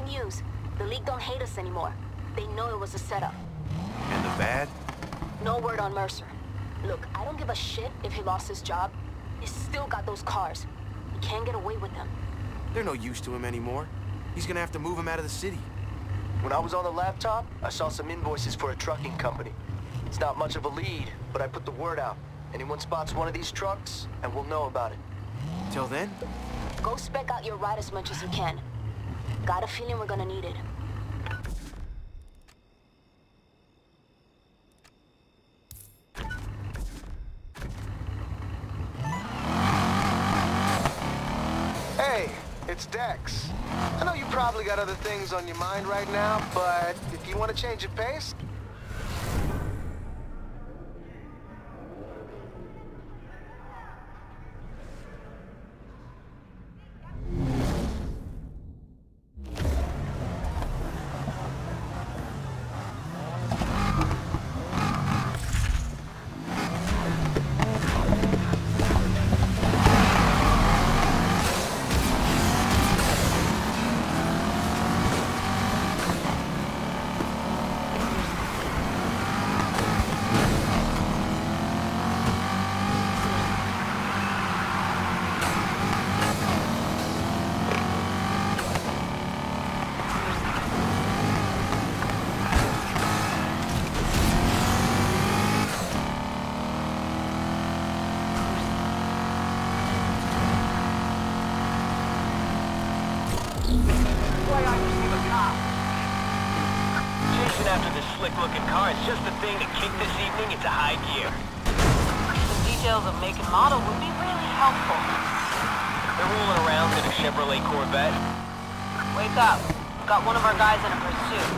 news. The League don't hate us anymore. They know it was a setup. And the bad? No word on Mercer. Look, I don't give a shit if he lost his job. He's still got those cars. He can't get away with them. They're no use to him anymore. He's gonna have to move him out of the city. When I was on the laptop, I saw some invoices for a trucking company. It's not much of a lead, but I put the word out. Anyone spots one of these trucks, and we'll know about it. Till then? Go spec out your ride as much as you can. Got a feeling we're gonna need it. Hey, it's Dex. I know you probably got other things on your mind right now, but if you want to change your pace... After this slick-looking car is just the thing to kick this evening into high gear. Some details of make and model would be really helpful. They're rolling around in a Chevrolet Corvette. Wake up. We've got one of our guys in a pursuit.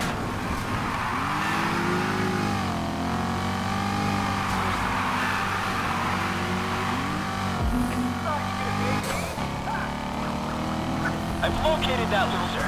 I've located that loser.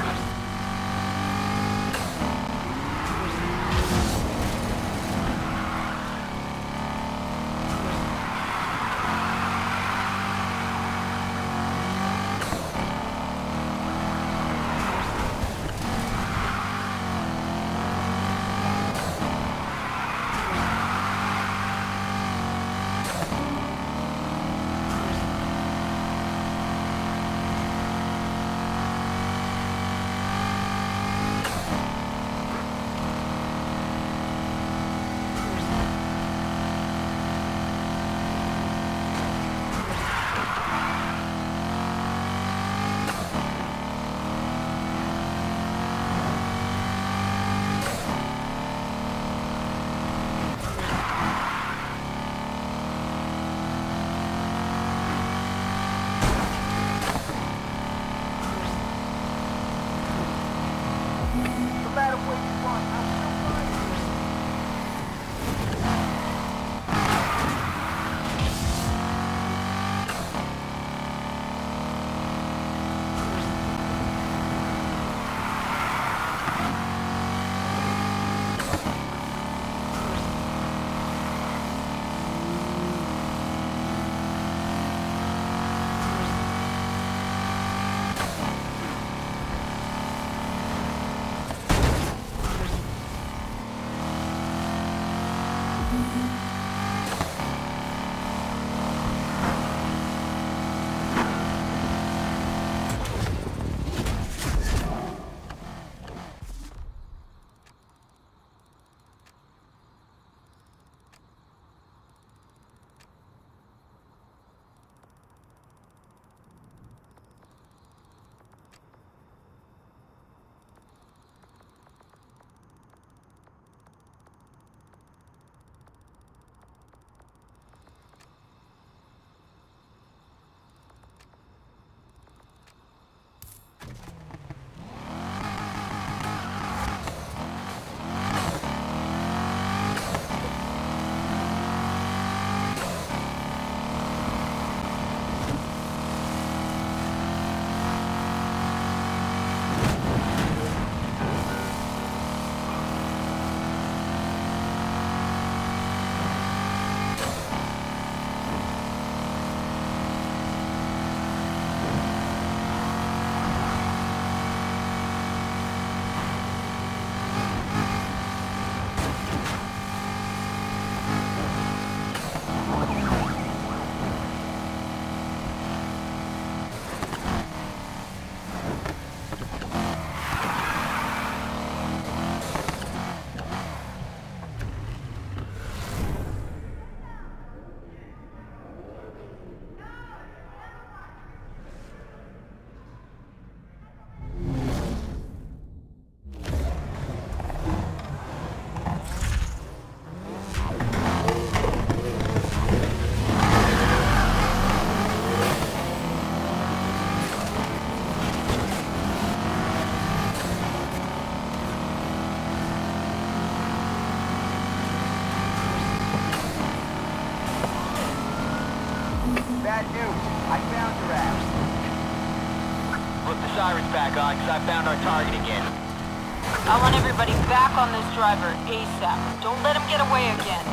bad news. I found your ass. Look, the siren's back on, because I found our target again. I want everybody back on this driver ASAP. Don't let him get away again.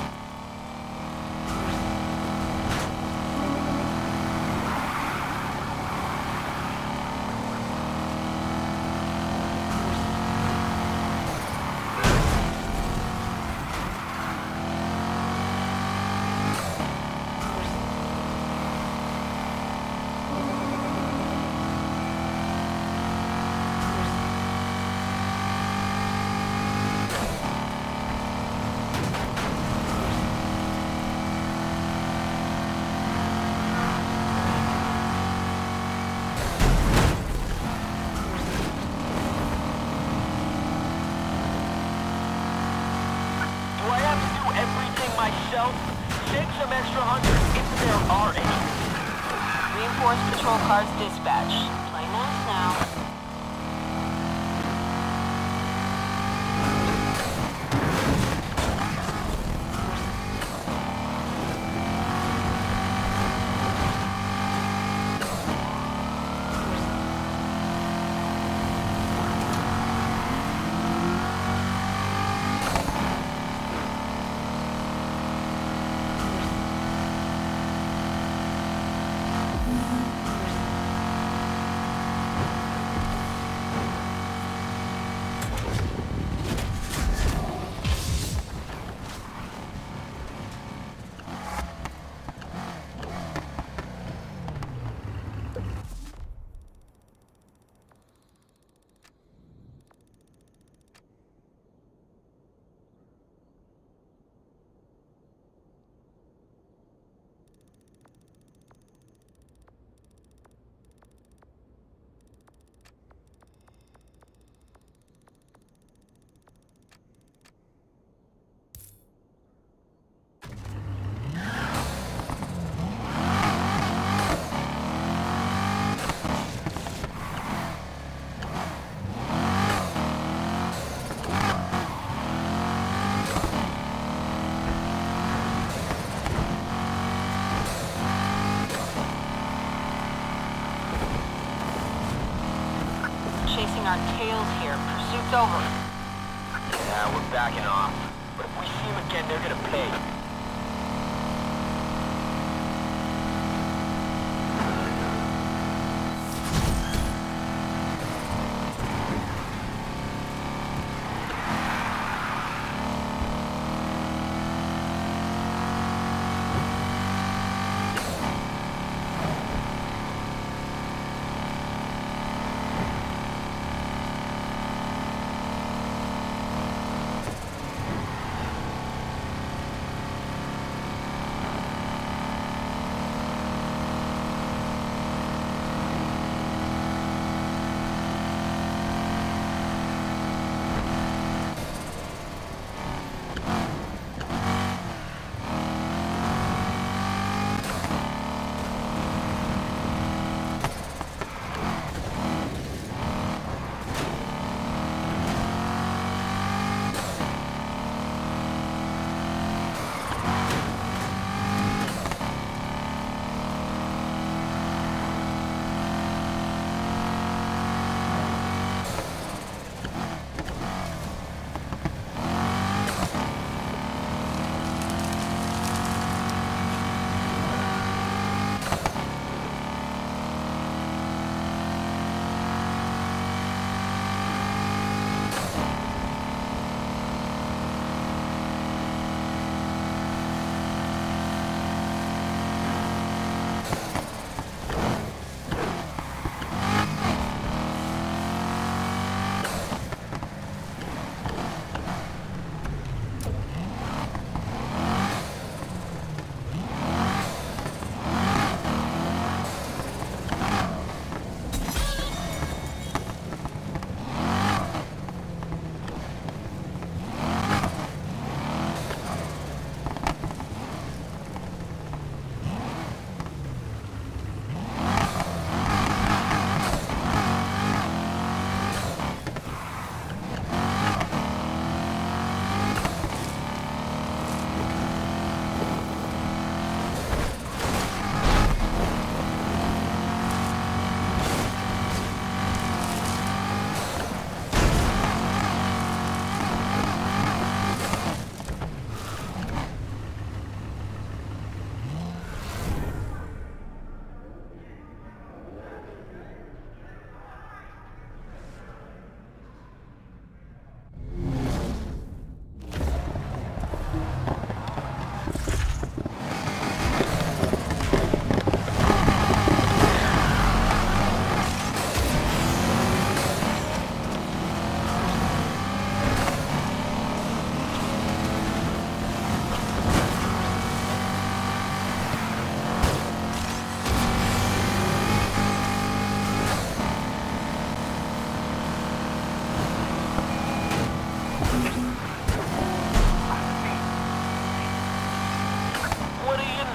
Myself, send some extra hunters if there are any. Reinforced patrol cars dispatch. Play nice now. Chasing our tails here. Pursuit's over. Yeah, we're backing off. But if we see him again, they're gonna pay.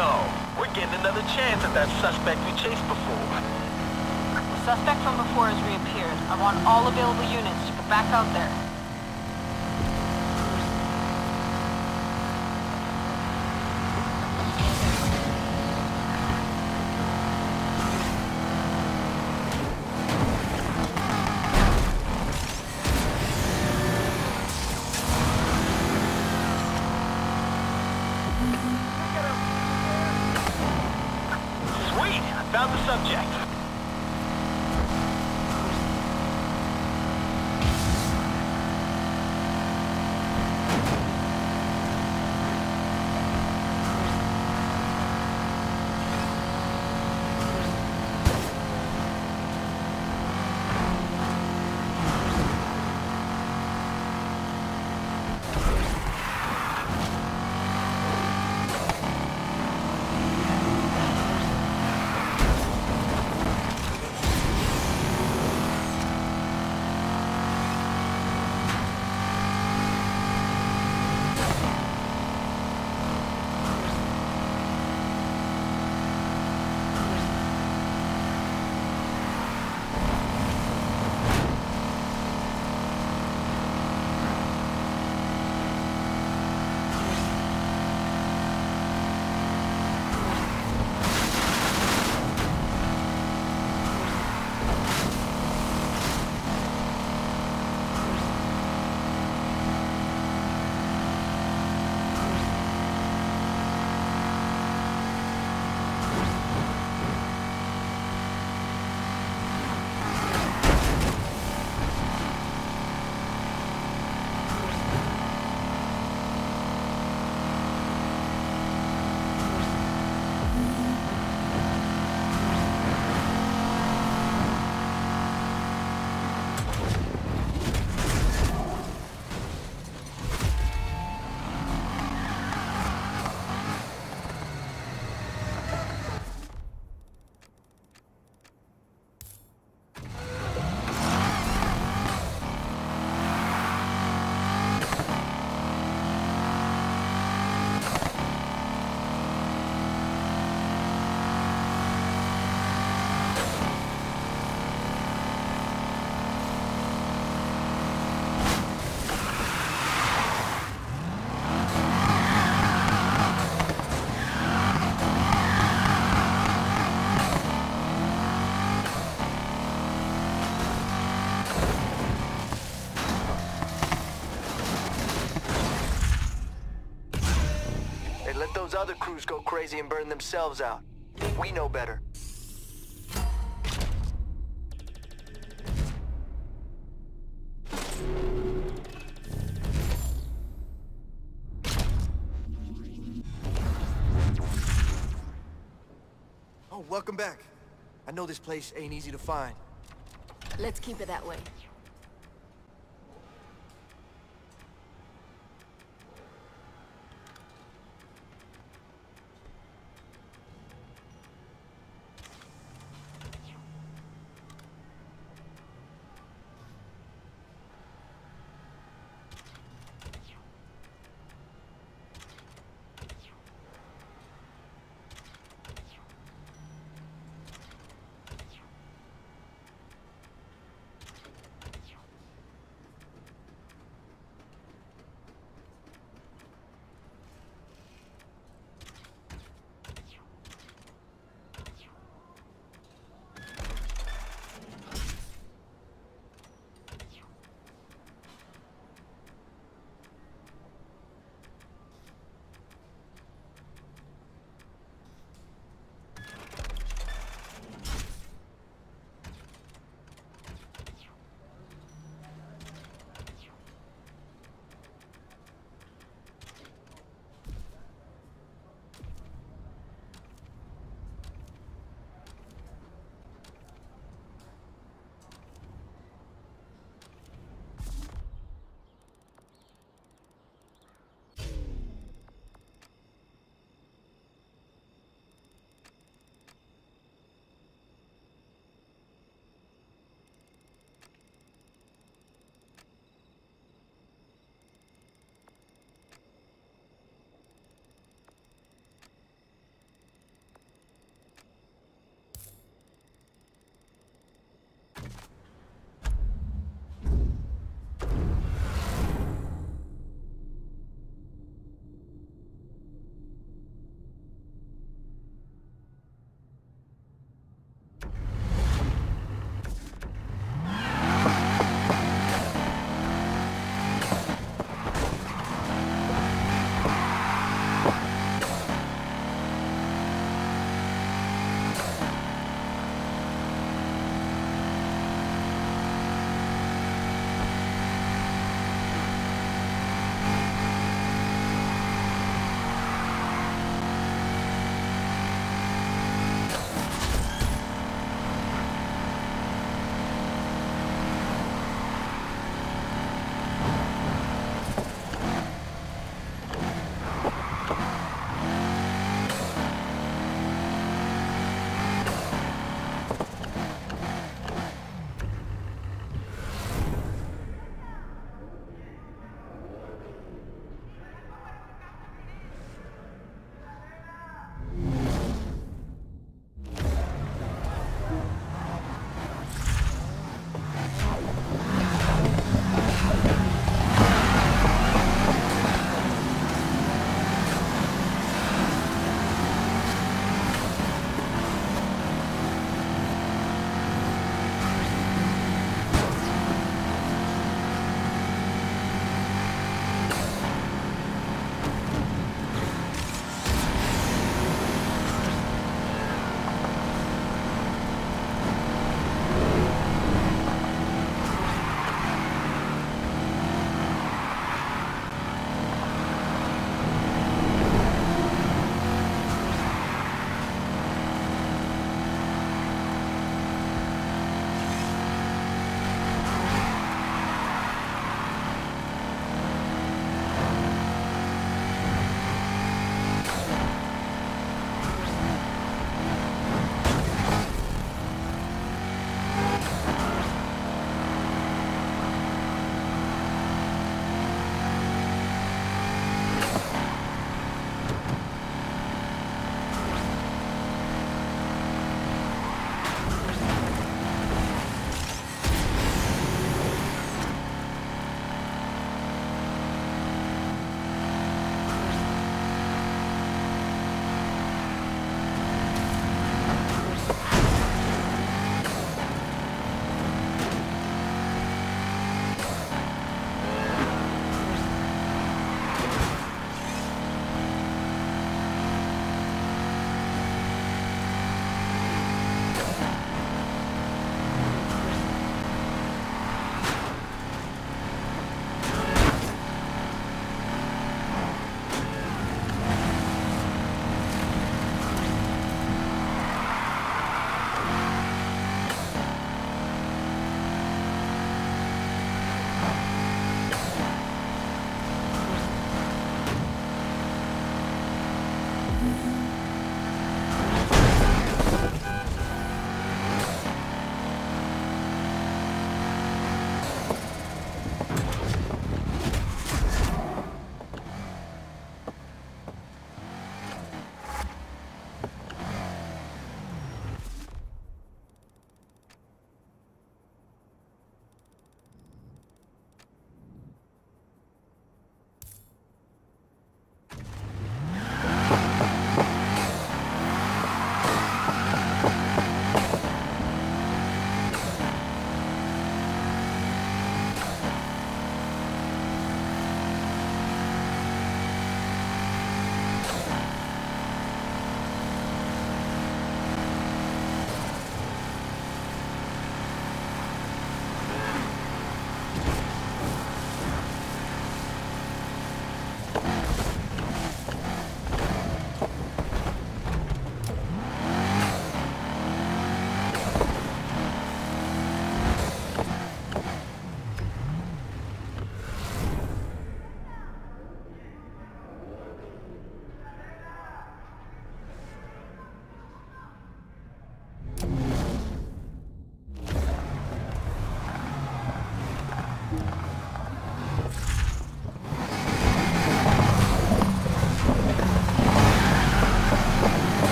no. We're getting another chance at that suspect we chased before. The suspect from before has reappeared. I want all available units to get back out there. Sweet! I found the subject. Let those other crews go crazy and burn themselves out. We know better. Oh, welcome back. I know this place ain't easy to find. Let's keep it that way.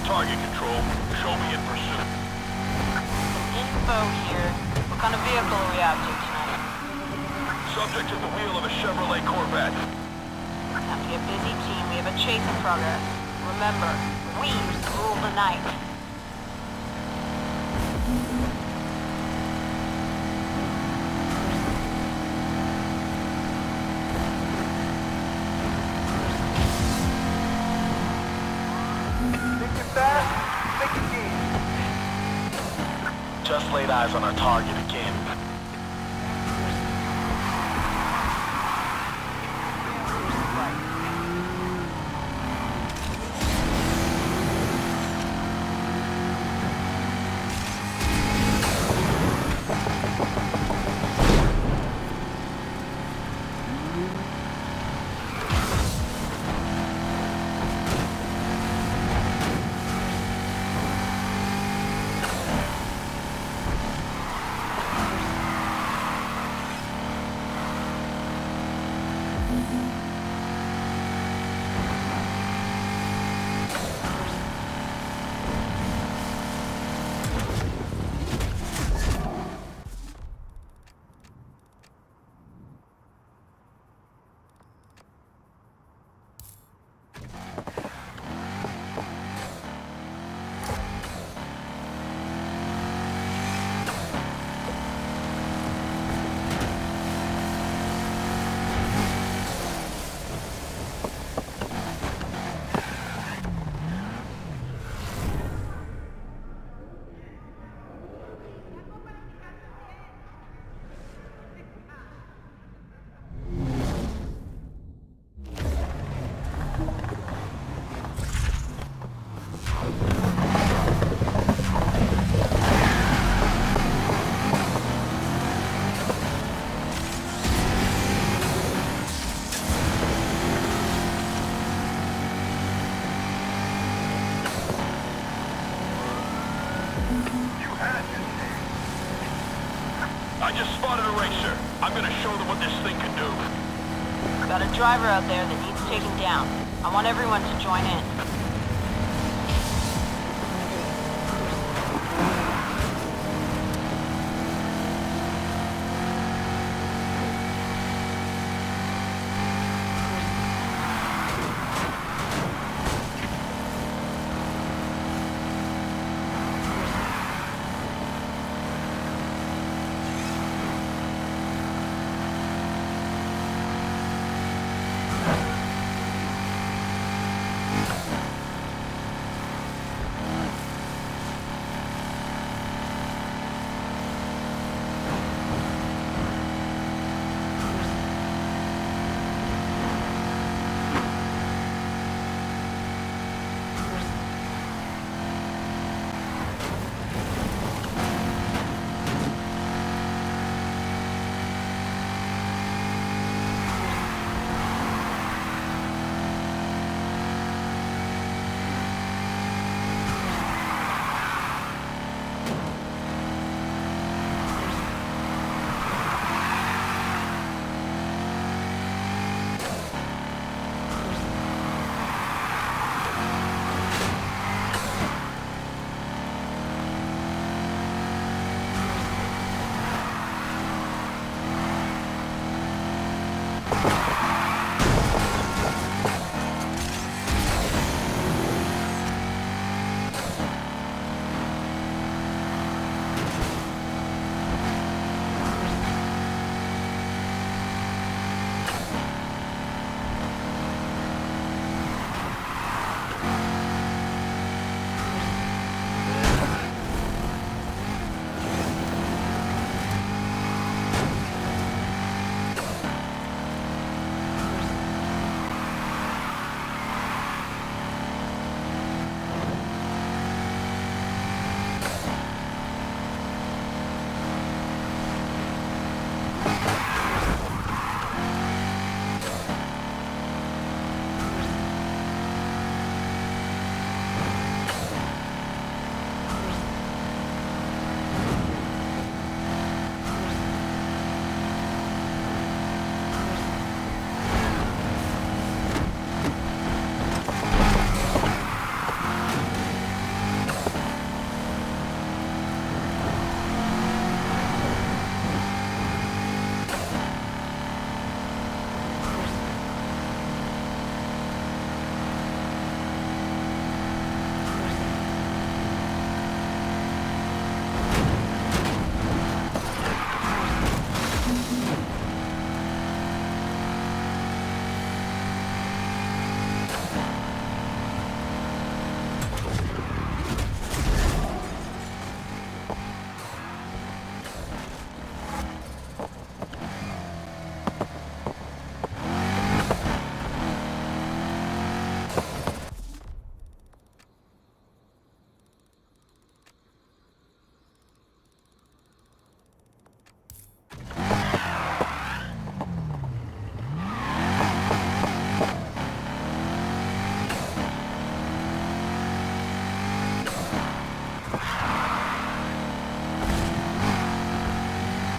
target control. Show me in pursuit. Info here. What kind of vehicle are we after tonight? Subject at the wheel of a Chevrolet Corvette. Time to get busy, team. We have a chase in progress. Remember, we rule the night. Think you're fast? Think you can. Just laid eyes on our target again. I just spotted a racer. I'm gonna show them what this thing can do. Got a driver out there that needs taken down. I want everyone to join in.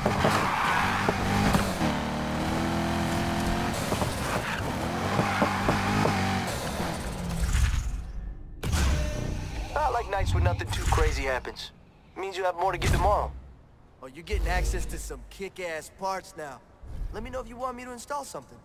I like nights when nothing too crazy happens. Means you have more to get tomorrow. Oh, you're getting access to some kick-ass parts now. Let me know if you want me to install something.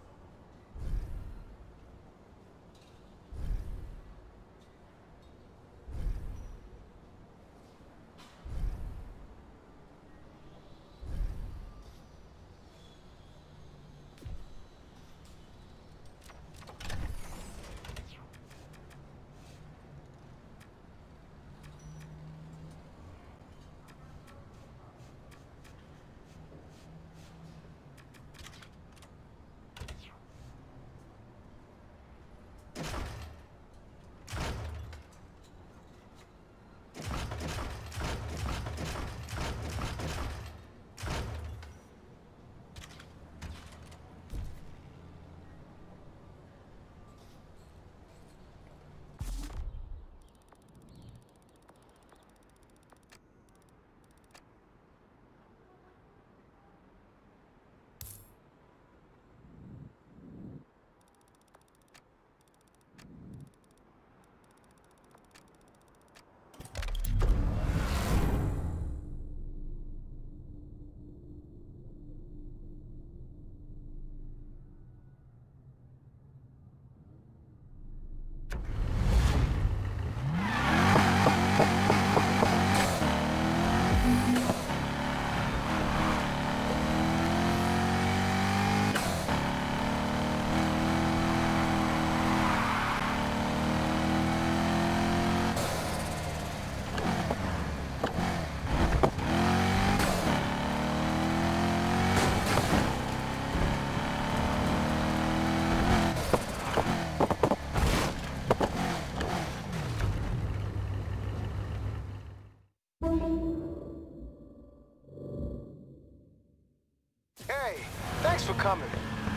Hey, thanks for coming.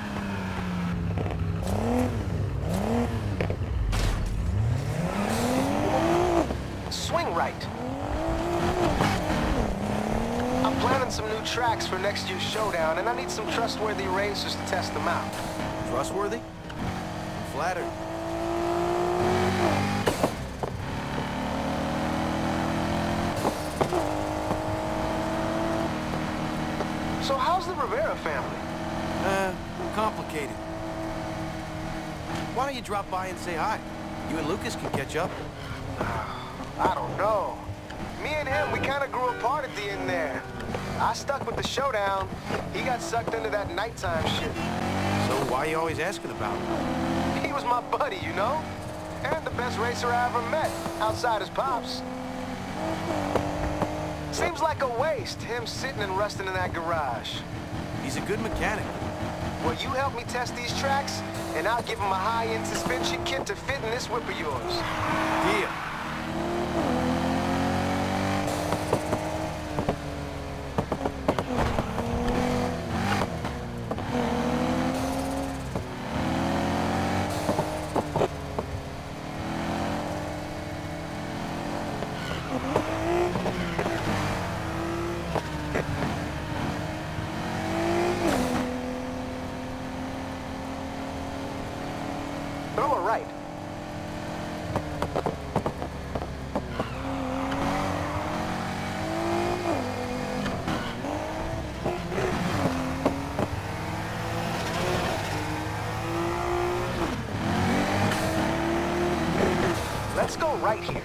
Swing right. I'm planning some new tracks for next year's showdown, and I need some trustworthy racers to test them out. Trustworthy? I'm flattered. So how's the Rivera family? Complicated. Why don't you drop by and say hi? You and Lucas can catch up. I don't know. Me and him, we kind of grew apart at the end there. I stuck with the showdown. He got sucked into that nighttime shit. So why are you always asking about him? He was my buddy, you know? And the best racer I ever met, outside his pops. Seems like a waste, him sitting and rusting in that garage. He's a good mechanic. Well, you help me test these tracks, and I'll give him a high-end suspension kit to fit in this whip of yours. Deal. Throw it right. Let's go right here.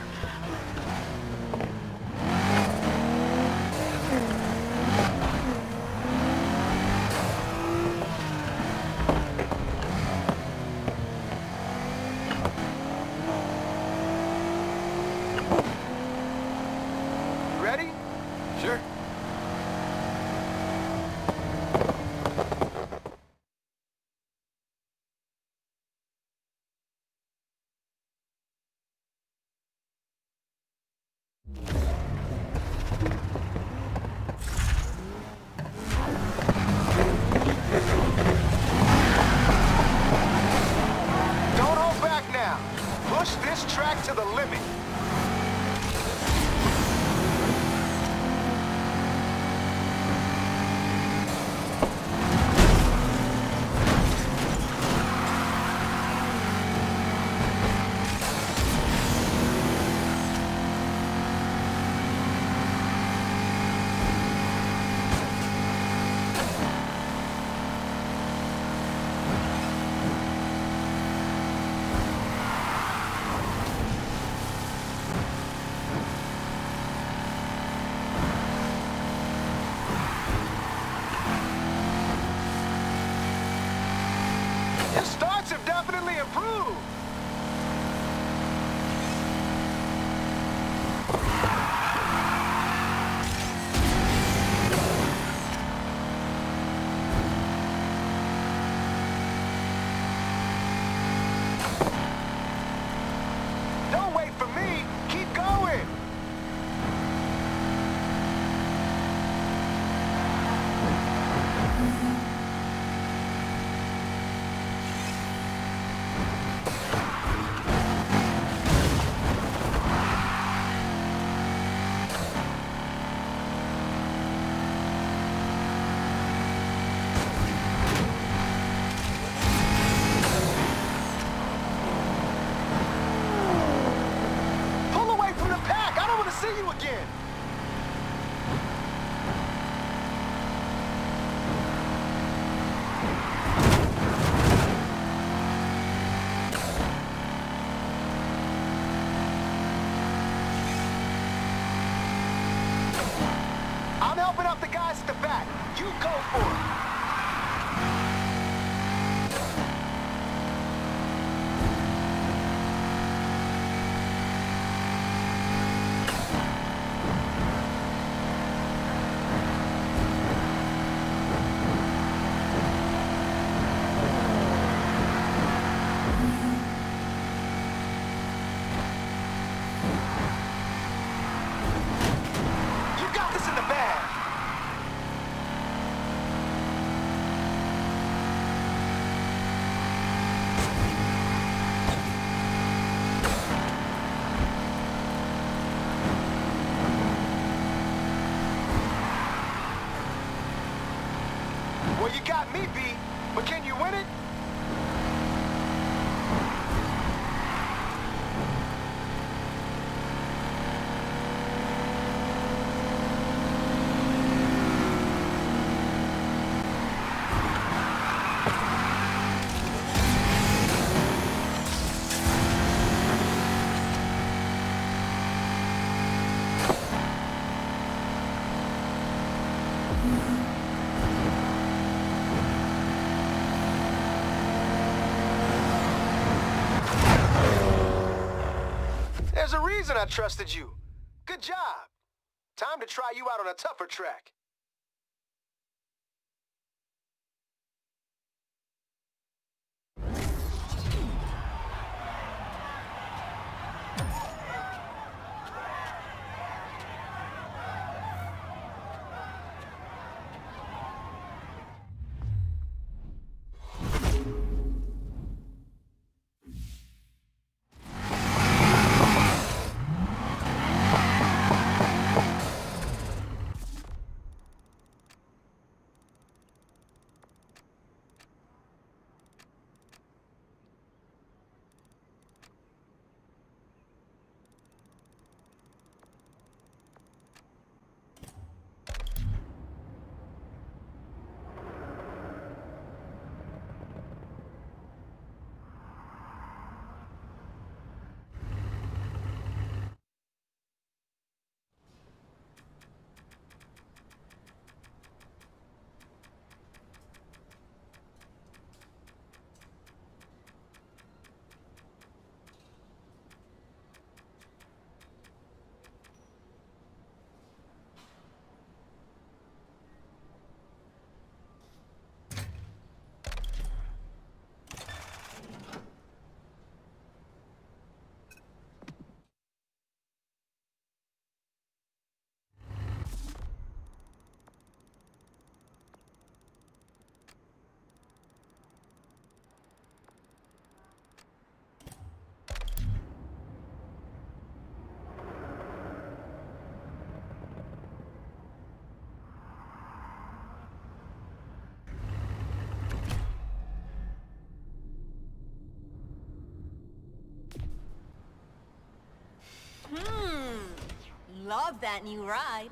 Ready? Sure. prove! Don't wait for me! Keep going! Pull away from the pack! I don't want to see you again! I'm helping out the guys at the back. You go for it. You got this in the bag. Well, you got me beat, but can you win it? There's a reason I trusted you. Good job. Time to try you out on a tougher track. Love that new ride.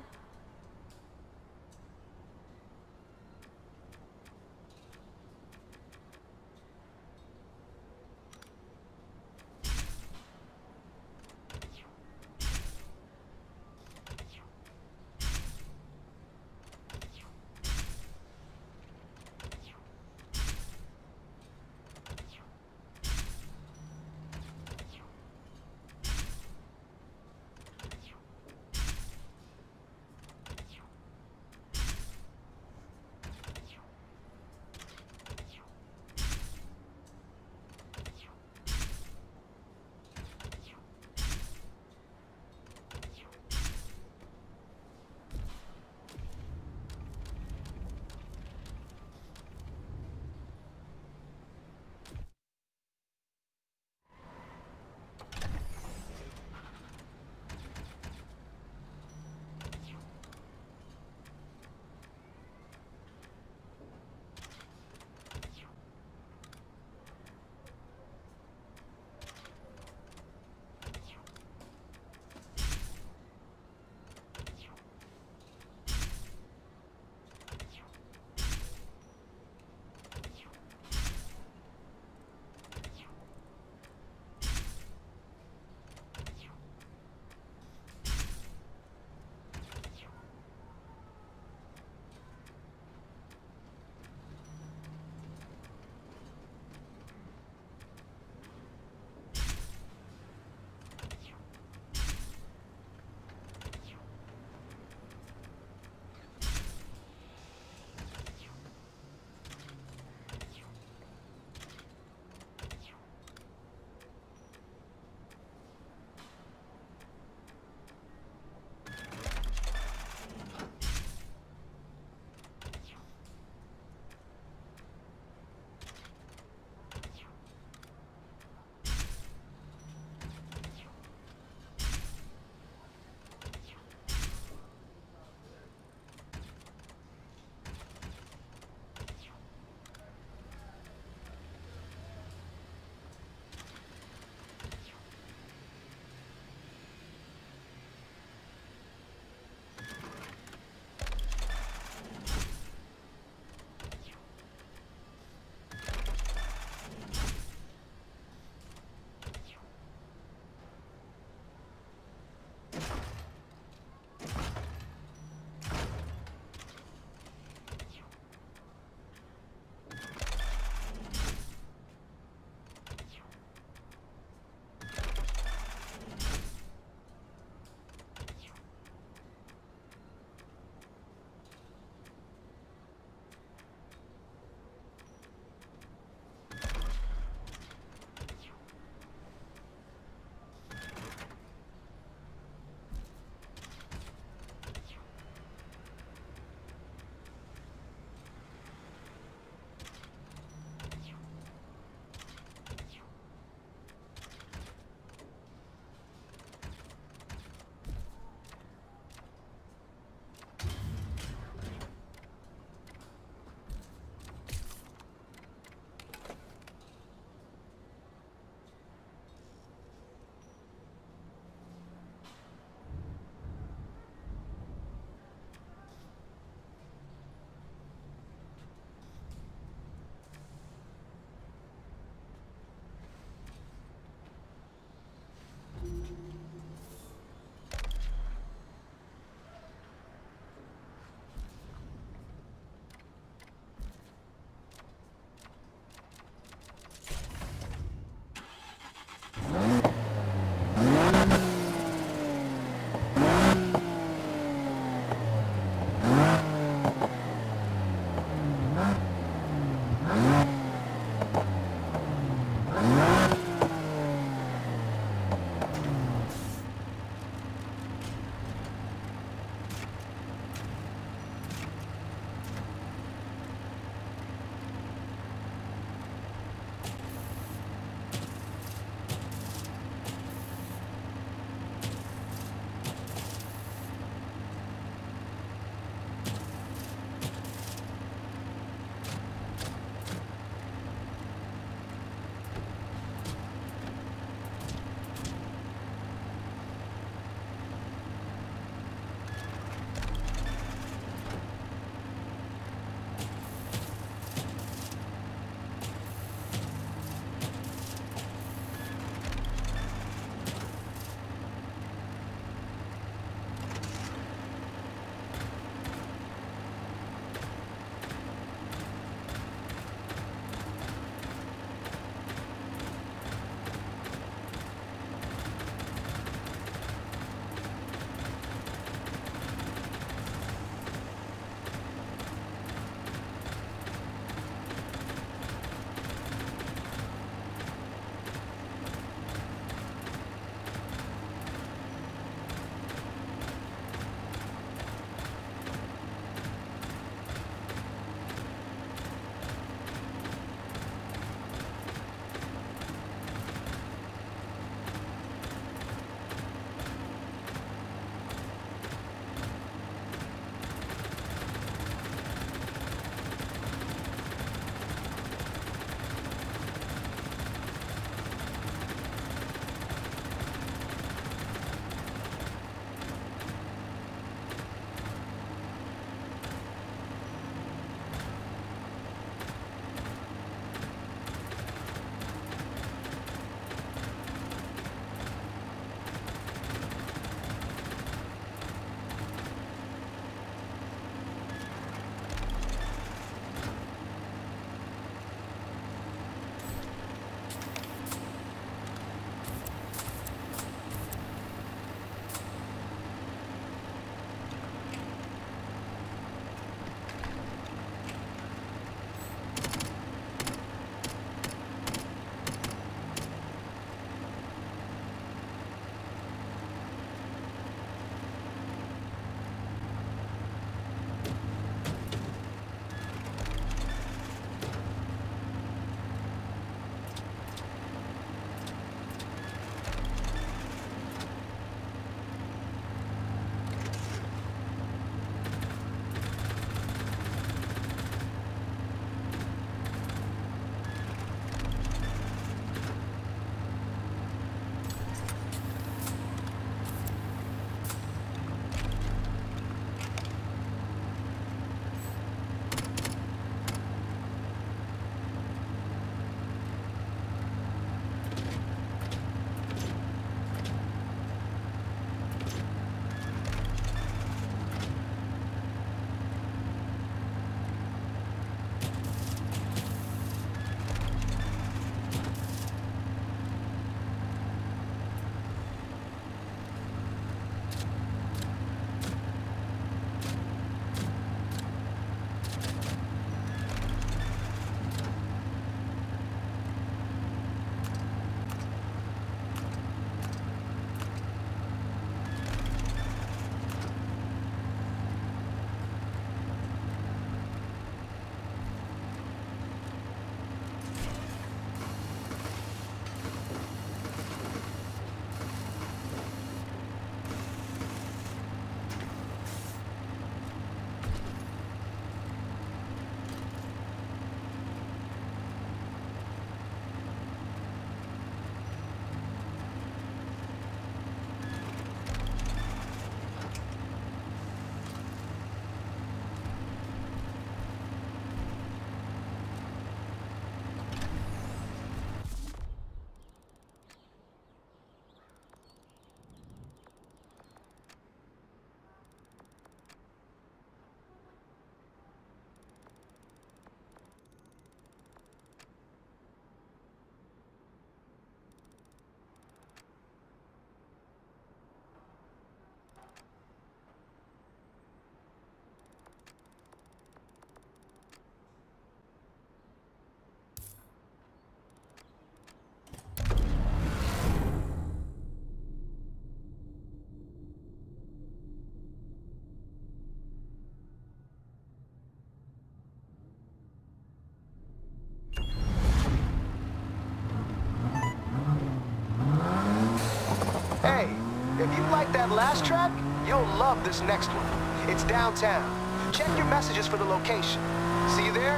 that last track? You'll love this next one. It's downtown. Check your messages for the location. See you there?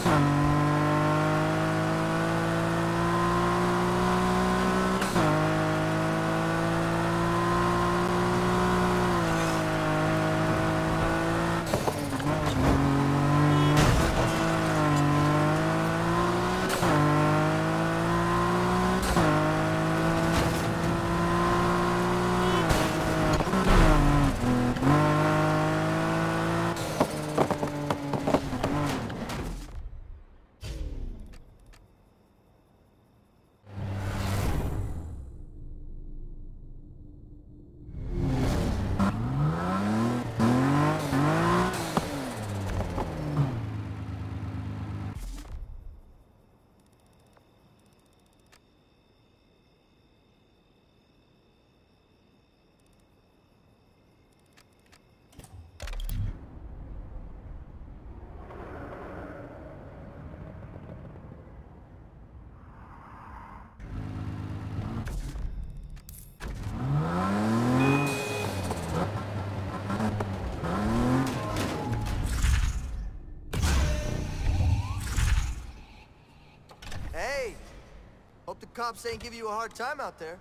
Hope the cops ain't give you a hard time out there.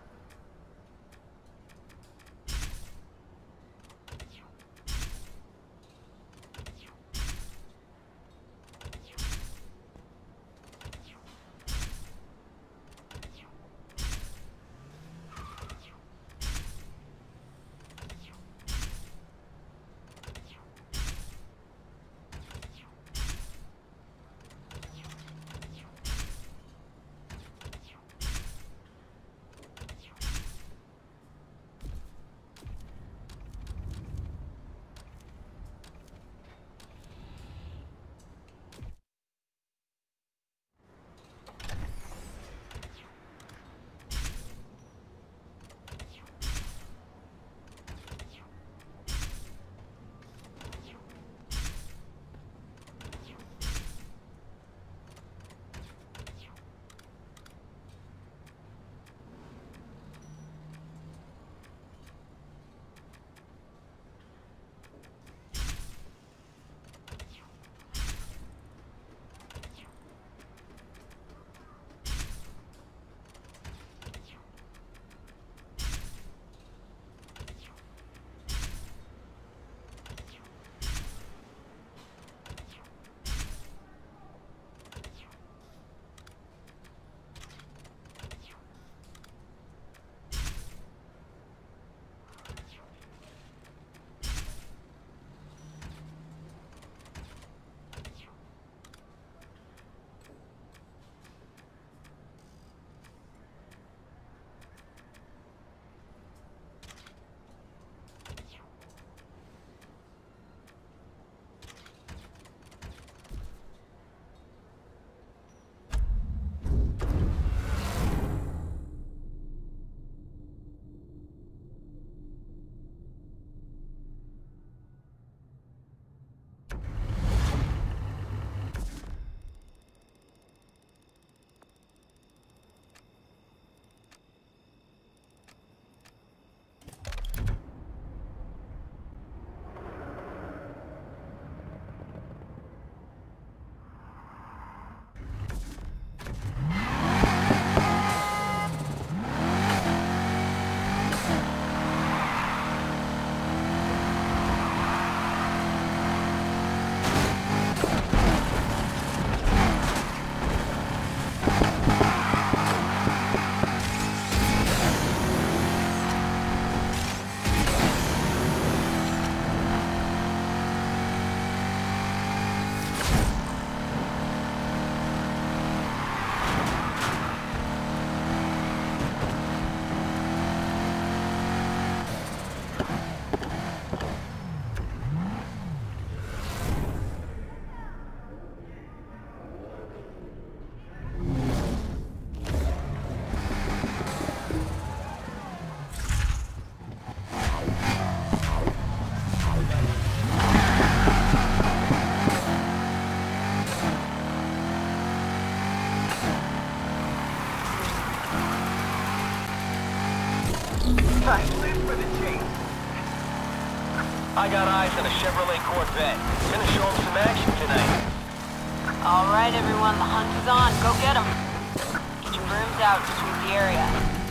I got eyes on a Chevrolet Corvette. Gonna show him some action tonight. All right, everyone, the hunt is on. Go get them. Get your brooms out and sweep the area.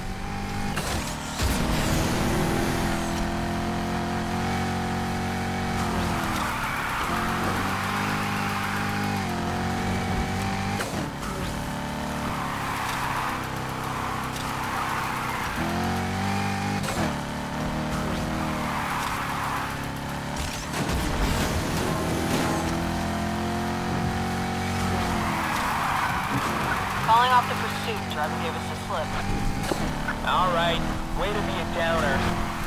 Calling off the pursuit. Driver gave us a slip. All right, way to be a downer.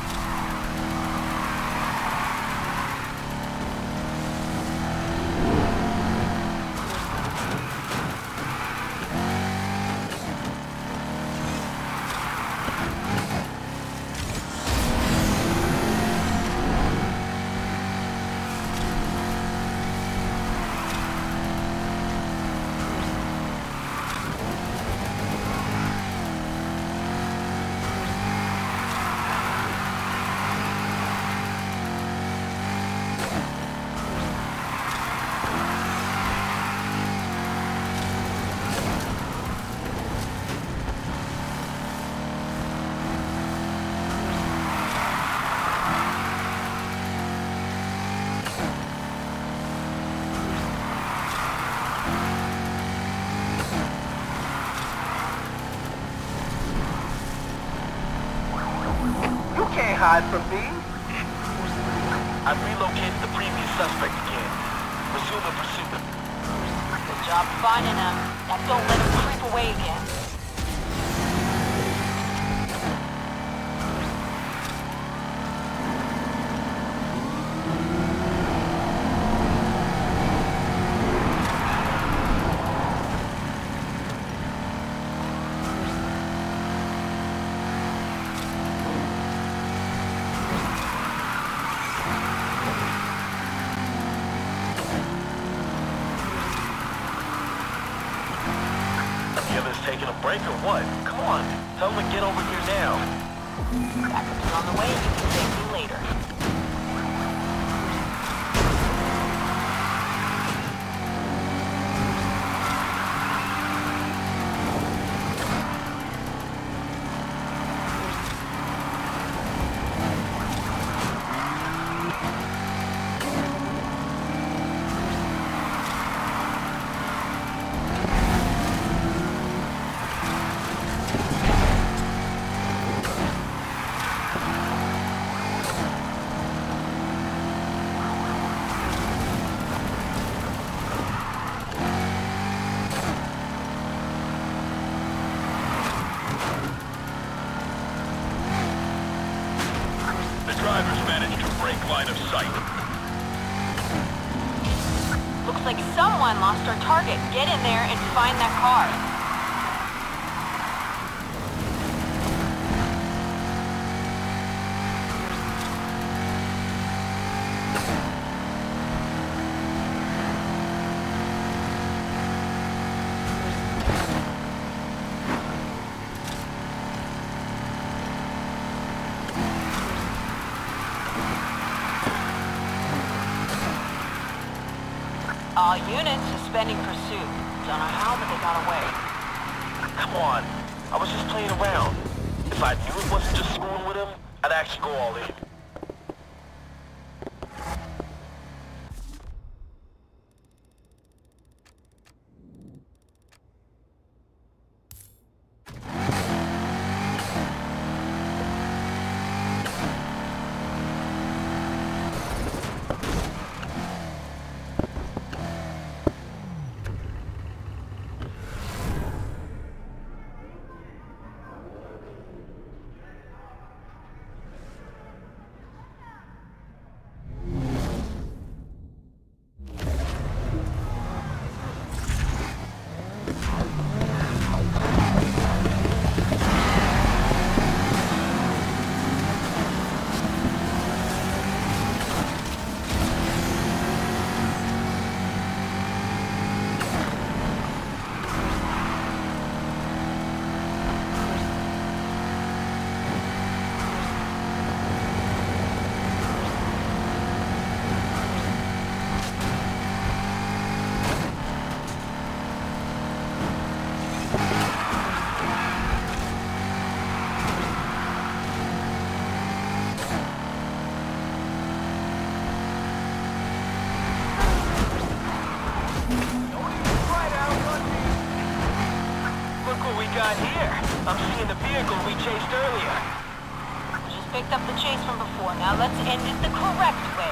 Hide from me? I've relocated the previous suspect again. Resume the pursuit. Good job finding him. Now don't let him creep away again. Taking a break or what? Come on, tell them to get over here now. Backup's on the way, you can thank me later. Line of sight. Looks like someone lost our target. Get in there and find that car. All units suspending pursuit. Don't know how, but they got away. Come on. I was just playing around. If I knew it wasn't just screwing with him, I'd actually go all in. not here. I'm seeing the vehicle we chased earlier. We just picked up the chase from before. Now let's end it the correct way.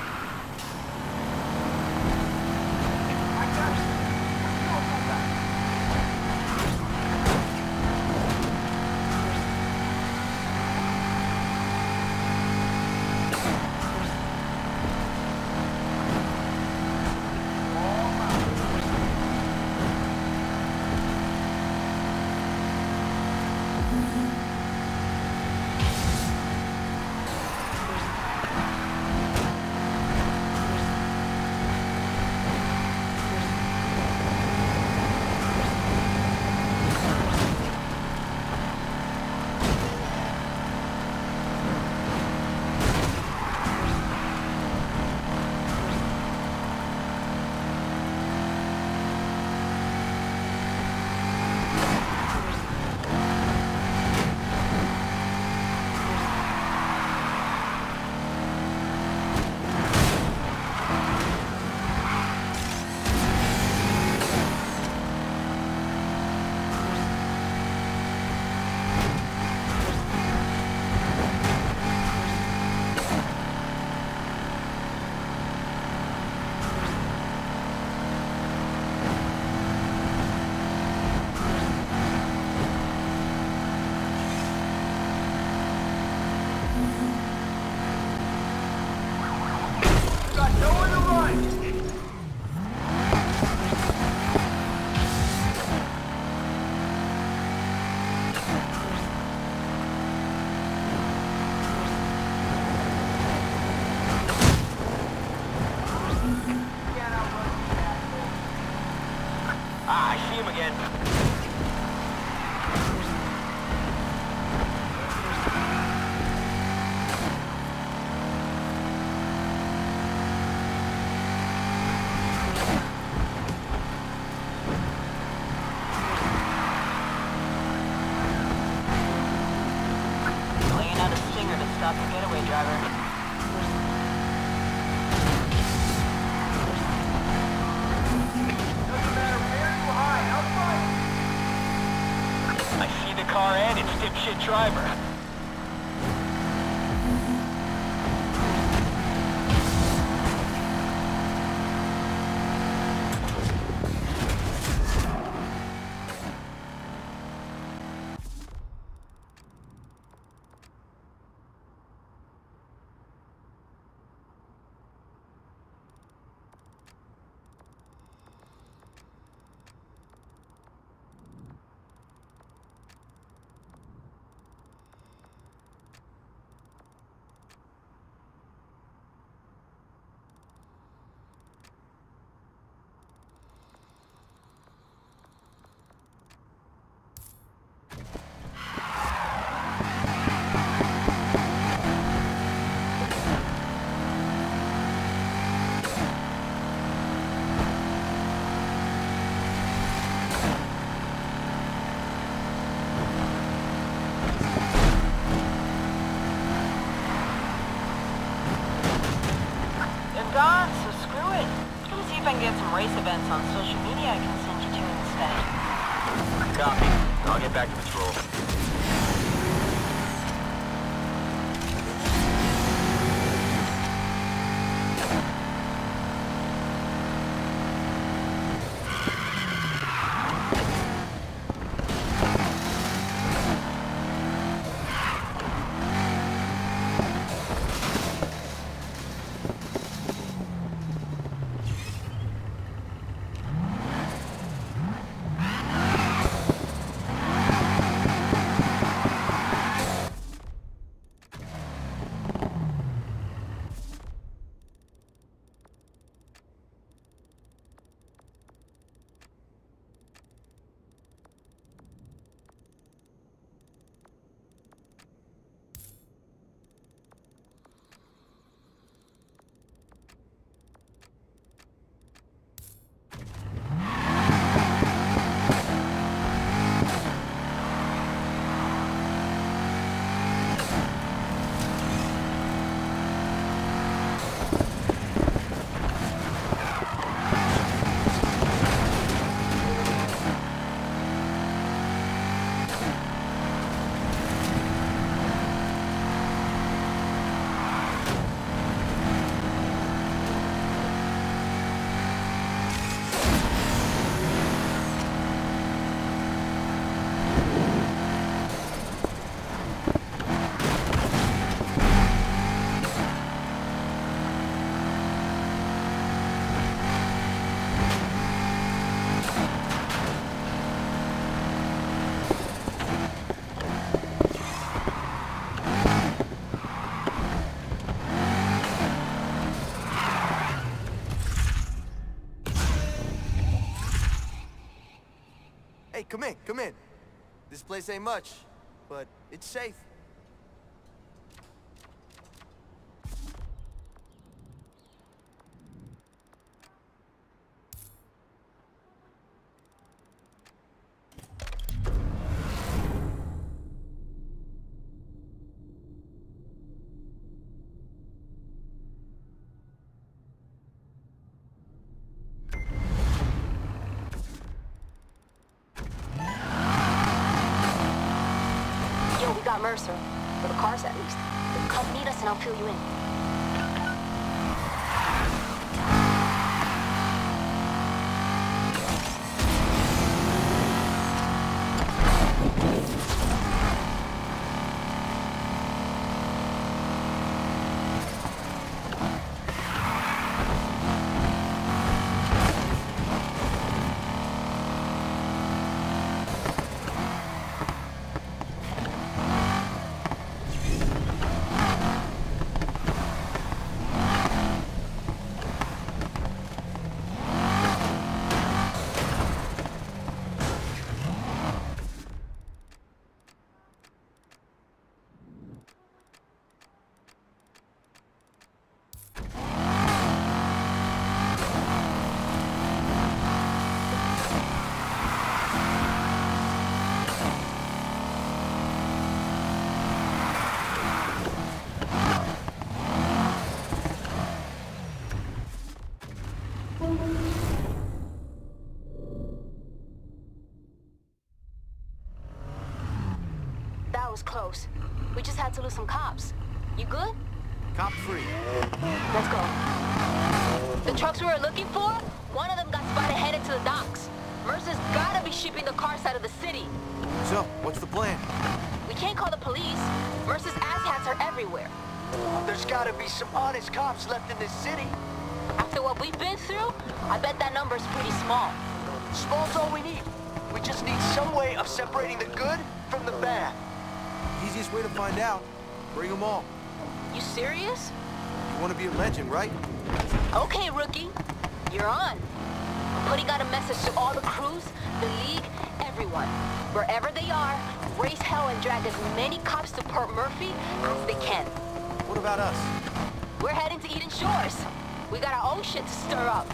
Ah, I see him again. Laying out a stinger to stop the getaway driver. I see the car and its dipshit driver. Gone, so screw it. Gonna see if I can get some race events on social media I can send you to instead. Copy. I'll get back to patrol. Hey, come in, come in. This place ain't much, but it's safe. Mercer, for the cars at least. Come meet us and I'll fill you in. That was close. We just had to lose some cops. You good? Cop free. Let's go. The trucks we were looking for, one of them got spotted headed to the docks. Mercer's gotta be shipping the cars out of the city. So, what's the plan? We can't call the police. Mercer's asshats are everywhere. There's gotta be some honest cops left in this city. After what we've been through, I bet that number's pretty small. Small's all we need. We just need some way of separating the good from the bad. Easiest way to find out. Bring them all. You serious? You want to be a legend, right? Okay, rookie. You're on. I'm putting out a message to all the crews, the league, everyone. Wherever they are, raise hell and drag as many cops to Port Murphy as they can. What about us? We're heading to Eden Shores. We got our own shit to stir up.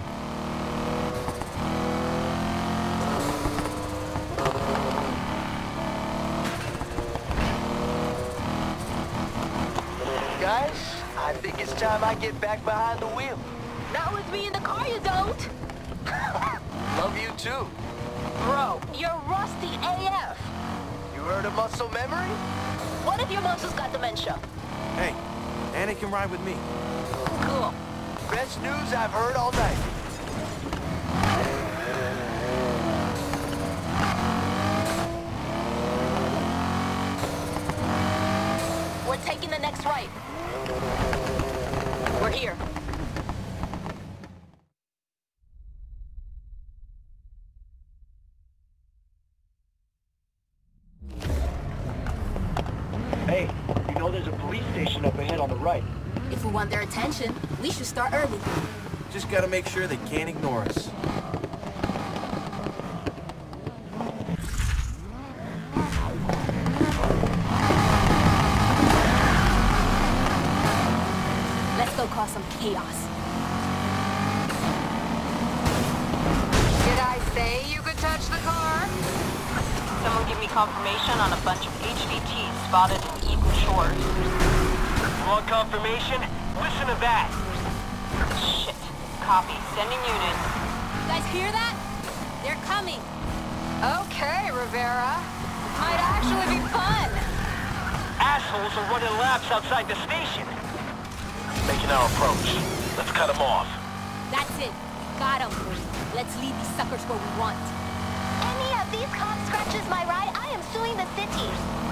Guys, I think it's time I get back behind the wheel. Not with me in the car, you don't. Love you too. Bro, you're rusty AF. You heard of muscle memory? What if your muscles got dementia? Hey, Anna can ride with me. Cool. Best news I've heard all night. We're taking the next right. We're here. Hey, you know there's a police station up ahead on the right. If we want their attention, we should start early. Just gotta make sure they can't ignore us. Let's go cause some chaos. Did I say you could touch the car? Someone give me confirmation on a bunch of HVTs spotted in Eden Shores. Want confirmation? Listen to that. Shit. Copy. Sending units. You guys hear that? They're coming. Okay, Rivera. Might actually be fun. Assholes are running laps outside the station. Making our approach. Let's cut them off. That's it. Got 'em. Let's lead these suckers where we want. Any of these cops scratches my ride, I am suing the city.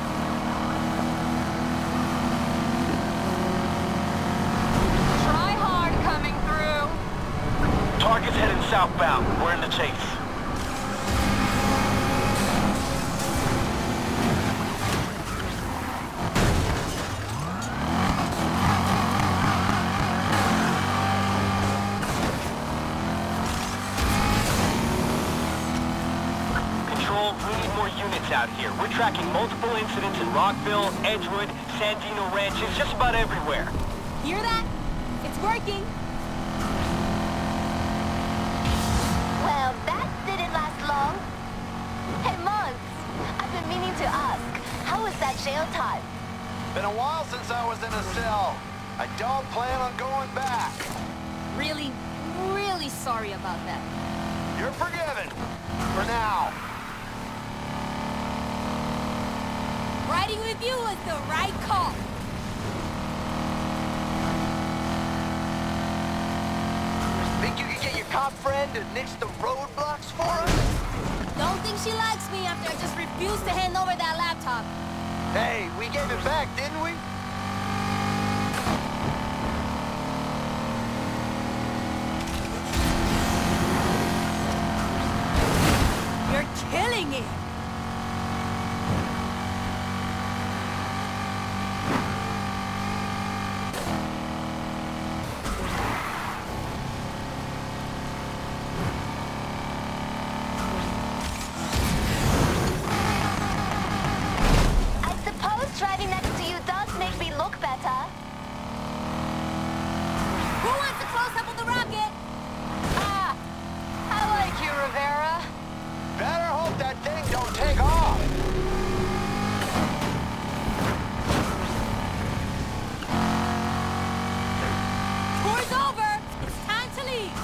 Try hard coming through. Target's heading southbound. We're in the chase. units out here. We're tracking multiple incidents in Rockville, Edgewood, Sandino Ranches, just about everywhere. Hear that? It's working. Well, that didn't last long. Hey, Mons, I've been meaning to ask, how was that jail time? Been a while since I was in a cell. I don't plan on going back. Really, really sorry about that. You're forgiven. For now. Riding with you was the right call. Think you can get your cop friend to nix the roadblocks for us? Don't think she likes me after I just refused to hand over that laptop. Hey, we gave it back, didn't we? You're killing it. Driving next to you does make me look better. Who wants a close-up of the rocket? Ah, I like you, Rivera. Better hope that thing don't take off. Tour's over. It's time to leave.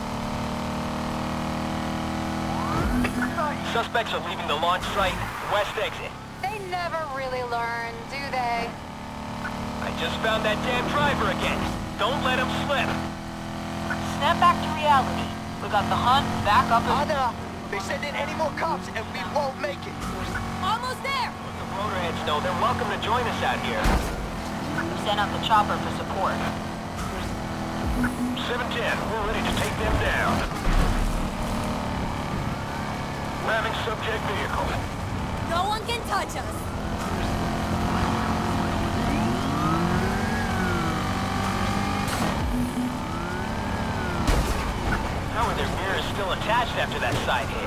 Suspects are leaving the launch site, west exit. They never really learn, do they? I just found that damn driver again. Don't let him slip. Snap back to reality. We got the hunt back up and... Ada, they send in any more cops and we won't make it. Almost there. Let the motorheads know they're welcome to join us out here. Send out the chopper for support. 710, we're ready to take them down. Ramming subject vehicle. No one can touch us. How are their mirrors still attached after that side hit?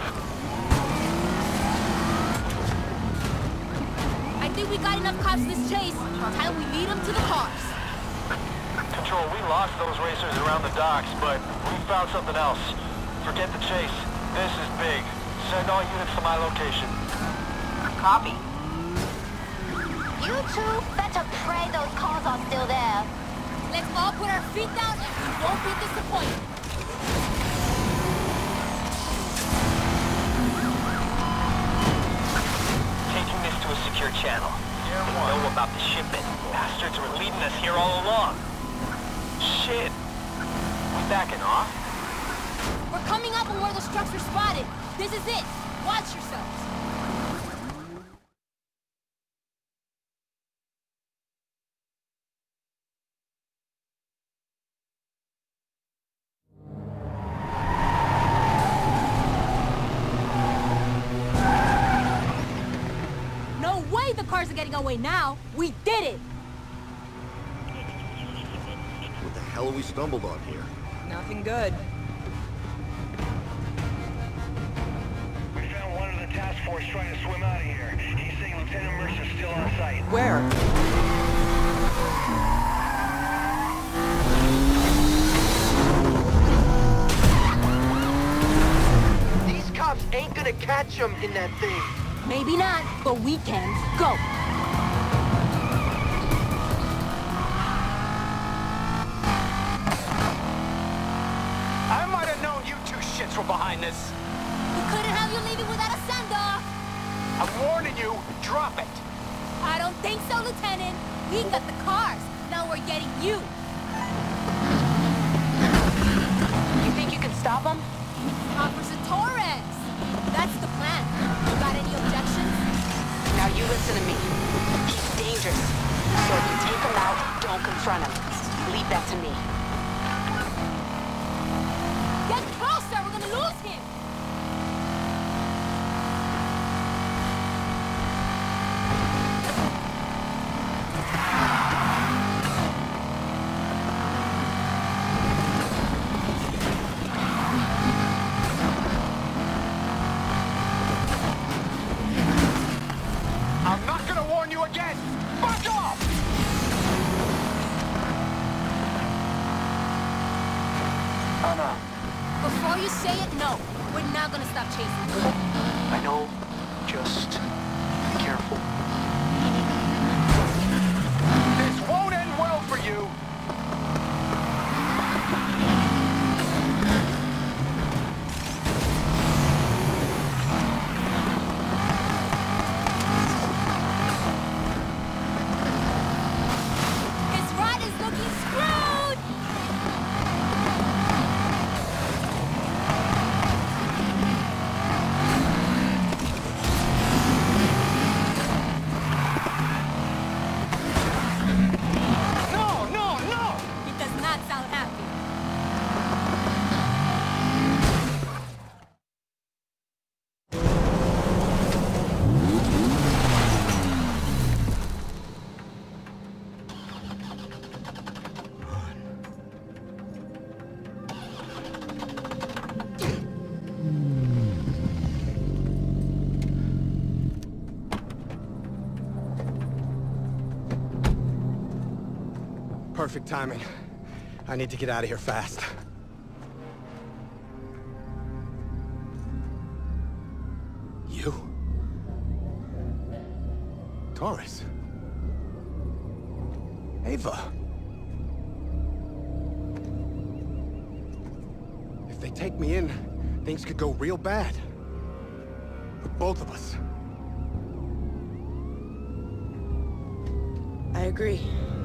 I think we got enough cops this chase. Time we lead them to the cars. Control, we lost those racers around the docks, but we found something else. Forget the chase. This is big. Send all units to my location. Copy. You two better pray those cars are still there. Let's all put our feet down and we won't be disappointed. Taking this to a secure channel. They know about the shipment. Bastards were leading us here all along. Shit. We backing off? We're coming up on where those trucks are spotted. This is it. Watch yourselves. No way the cars are getting away now. We did it. What the hell have we stumbled on here? Nothing good. We found one of the task force trying to swim out of here. He's saying Lieutenant Mercer's still on site. Where? These cops ain't gonna catch him in that thing. Maybe not, but we can. Go. I might have known you two shits were behind this. We couldn't have you leaving without a send-off. I'm warning you, drop it. I don't think so, Lieutenant. We got the cars. Now we're getting you. You think you can stop them? Officer Torres. That's the plan. You got any objections? Now you listen to me. He's dangerous. So if you take him out, don't confront him. Leave that to me. Get closer. We're gonna lose him. say it, no. We're not gonna stop chasing you. I know. Just be careful. This won't end well for you. His rod is looking screwed! No, no, no! He does not sound happy. Perfect timing. I need to get out of here fast. You? Torres? Ava? If they take me in, things could go real bad. For both of us. I agree.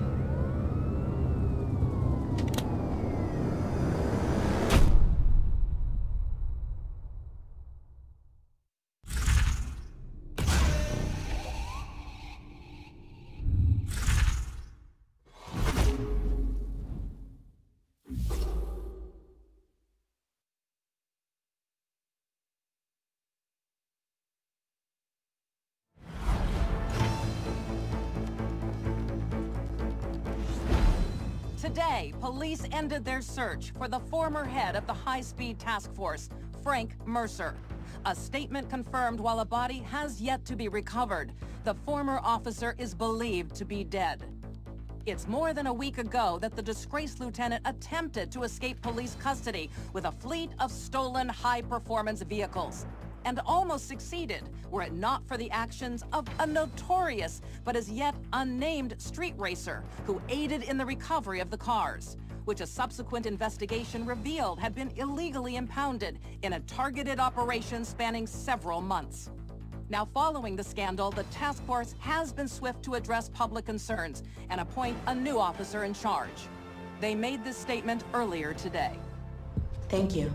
Today, police ended their search for the former head of the high-speed task force, Frank Mercer. A statement confirmed while a body has yet to be recovered. The former officer is believed to be dead. It's more than a week ago that the disgraced lieutenant attempted to escape police custody with a fleet of stolen high-performance vehicles. And almost succeeded, were it not for the actions of a notorious but as yet unnamed street racer who aided in the recovery of the cars, which a subsequent investigation revealed had been illegally impounded in a targeted operation spanning several months. Now, following the scandal, the task force has been swift to address public concerns and appoint a new officer in charge. They made this statement earlier today. Thank you.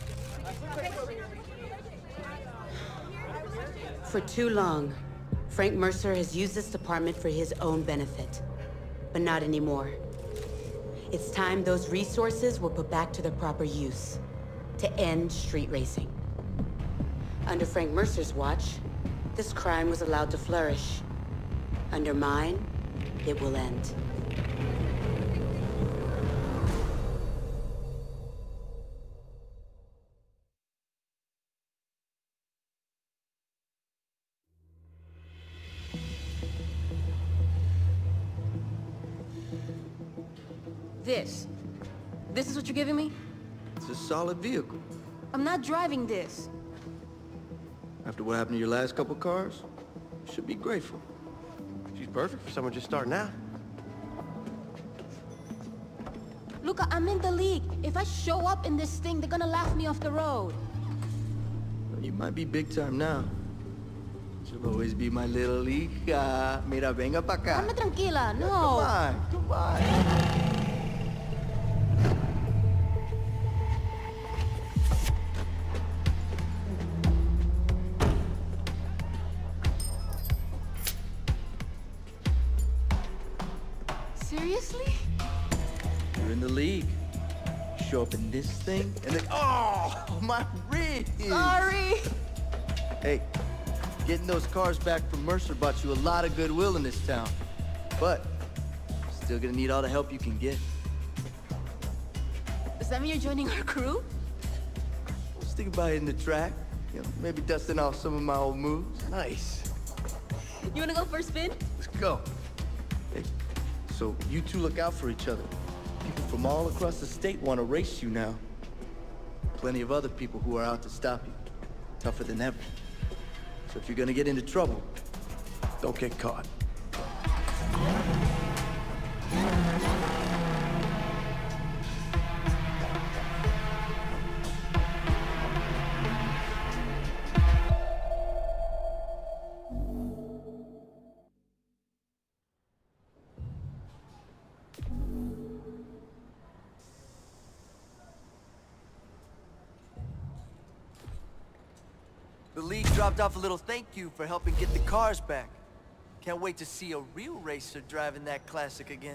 For too long, Frank Mercer has used this department for his own benefit. But not anymore. It's time those resources were put back to their proper use, to end street racing. Under Frank Mercer's watch, this crime was allowed to flourish. Under mine, it will end. This is what you're giving me? It's a solid vehicle. I'm not driving this. After what happened to your last couple cars, you should be grateful. She's perfect for someone just starting out. Luca, I'm in the league. If I show up in this thing, they're gonna laugh me off the road. You might be big time now. You'll always be my little hija. Mira, venga pa' acá. Dame tranquila, no. Come on. Seriously? You're in the league. Show up in this thing, and then... Oh! My wrist! Sorry! Hey, getting those cars back from Mercer bought you a lot of goodwill in this town. But, still gonna need all the help you can get. Does that mean you're joining our crew? Just thinking about hitting the track. You know, maybe dusting off some of my old moves. Nice. You wanna go for a spin? Let's go. Hey, so you two look out for each other. People from all across the state want to race you now. plenty of other people who are out to stop you. Tougher than ever. So if you're gonna get into trouble, Don't get caught. The league dropped off a little thank you for helping get the cars back. Can't wait to see a real racer driving that classic again.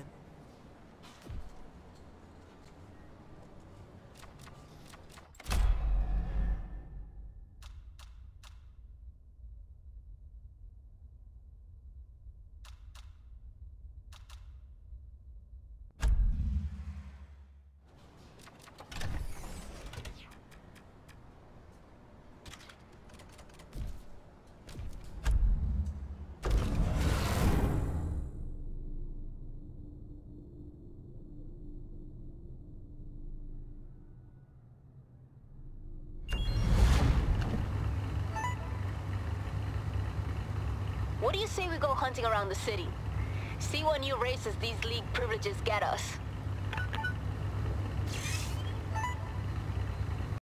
What do you say we go hunting around the city? See what new races these league privileges get us.